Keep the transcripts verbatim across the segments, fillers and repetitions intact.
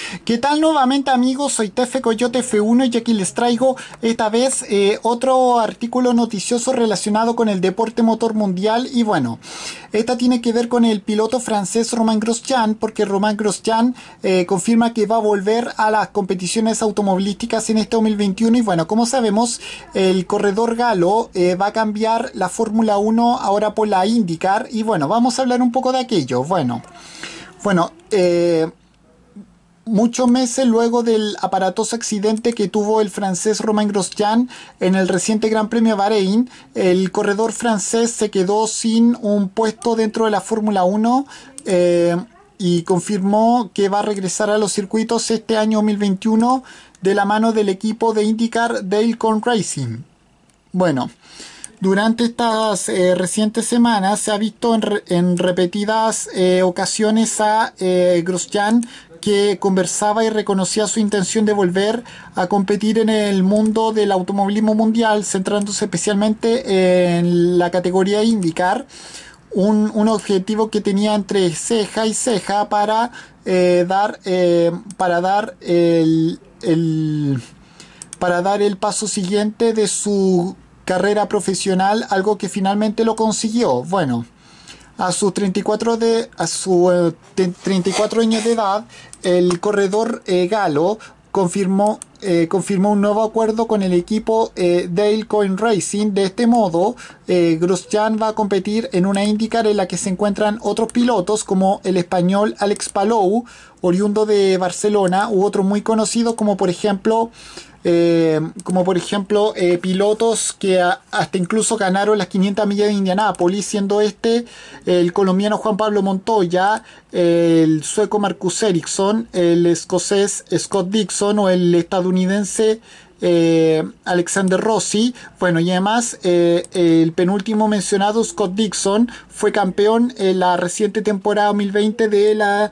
¿Qué tal nuevamente, amigos? Soy Tefe Coyote F uno y aquí les traigo esta vez eh, otro artículo noticioso relacionado con el deporte motor mundial. Y bueno, esta tiene que ver con el piloto francés Romain Grosjean, porque Romain Grosjean eh, confirma que va a volver a las competiciones automovilísticas en este dos mil veintiuno. Y bueno, como sabemos, el corredor galo eh, va a cambiar la Fórmula uno ahora por la IndyCar. Y bueno, vamos a hablar un poco de aquello. Bueno, bueno, eh... Muchos meses luego del aparatoso accidente que tuvo el francés Romain Grosjean en el reciente Gran Premio Bahrein, el corredor francés se quedó sin un puesto dentro de la Fórmula uno eh, y confirmó que va a regresar a los circuitos este año dos mil veintiuno de la mano del equipo de IndyCar Dale Coyne Racing. Bueno, durante estas eh, recientes semanas se ha visto en, re en repetidas eh, ocasiones a eh, Grosjean, que conversaba y reconocía su intención de volver a competir en el mundo del automovilismo mundial, centrándose especialmente en la categoría IndyCar, un, un objetivo que tenía entre ceja y ceja para eh, dar eh, para dar el, el para dar el paso siguiente de su carrera profesional, algo que finalmente lo consiguió. Bueno, a sus treinta y cuatro, de, a su, eh, treinta y cuatro años de edad, el corredor eh, galo confirmó, eh, confirmó un nuevo acuerdo con el equipo eh, Dale Coyne Racing. De este modo, eh, Grosjean va a competir en una IndyCar en la que se encuentran otros pilotos como el español Alex Palou, oriundo de Barcelona, u otros muy conocidos como por ejemplo Eh, como por ejemplo eh, pilotos que a, hasta incluso ganaron las quinientas millas de Indianápolis, siendo este el colombiano Juan Pablo Montoya, el sueco Marcus Ericsson, el escocés Scott Dixon o el estadounidense eh, Alexander Rossi. Bueno, y además eh, el penúltimo mencionado, Scott Dixon, fue campeón en la reciente temporada dos mil veinte de la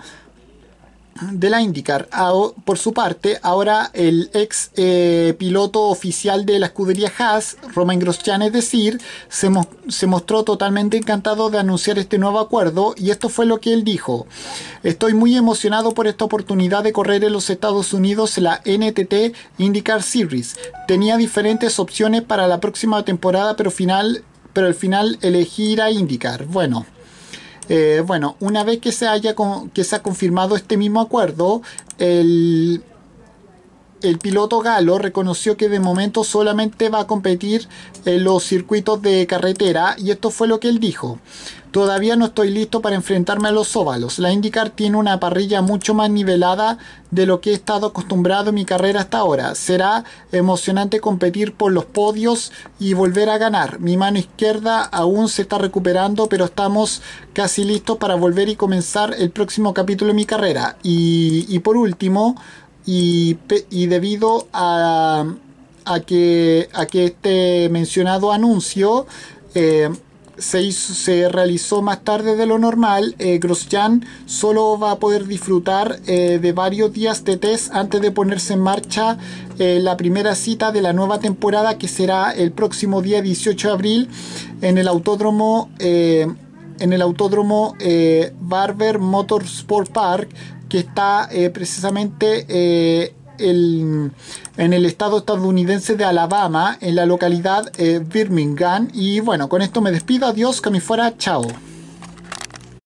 de la IndyCar. Por su parte, ahora el ex eh, piloto oficial de la escudería Haas, Romain Grosjean, es decir, se, mo se mostró totalmente encantado de anunciar este nuevo acuerdo, y esto fue lo que él dijo: estoy muy emocionado por esta oportunidad de correr en los Estados Unidos en la N T T IndyCar Series. Tenía diferentes opciones para la próxima temporada, pero, final, pero al final elegí ir a IndyCar. Bueno, Eh, bueno, una vez que se haya con, que se ha confirmado este mismo acuerdo, el, el piloto galo reconoció que de momento solamente va a competir en los circuitos de carretera, y esto fue lo que él dijo: todavía no estoy listo para enfrentarme a los óvalos. La IndyCar tiene una parrilla mucho más nivelada de lo que he estado acostumbrado en mi carrera hasta ahora. Será emocionante competir por los podios y volver a ganar. Mi mano izquierda aún se está recuperando, pero estamos casi listos para volver y comenzar el próximo capítulo de mi carrera. Y, y por último, y, y debido a, a, que, a que este mencionado anuncio eh, Se, hizo, se realizó más tarde de lo normal, eh, Grosjean solo va a poder disfrutar eh, de varios días de test antes de ponerse en marcha eh, la primera cita de la nueva temporada, que será el próximo día dieciocho de abril en el autódromo eh, en el autódromo eh, Barber Motorsport Park, que está eh, precisamente eh, El, en el estado estadounidense de Alabama, en la localidad eh, Birmingham. Y bueno, con esto me despido. Adiós, que me fuera. Chao.